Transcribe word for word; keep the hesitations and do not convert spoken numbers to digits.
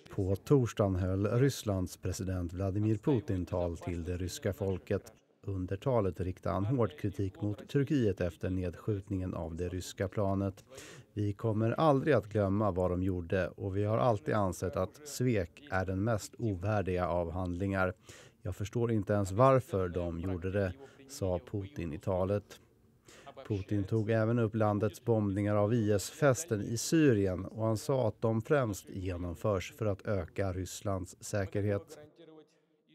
På torsdagen höll Rysslands president Vladimir Putin tal till det ryska folket. Under talet riktade han hård kritik mot Turkiet efter nedskjutningen av det ryska planet. Vi kommer aldrig att glömma vad de gjorde och vi har alltid ansett att svek är den mest ovärdiga av handlingar. Jag förstår inte ens varför de gjorde det, sa Putin i talet. Putin tog även upp landets bombningar av I S-fästen i Syrien och han sa att de främst genomförs för att öka Rysslands säkerhet.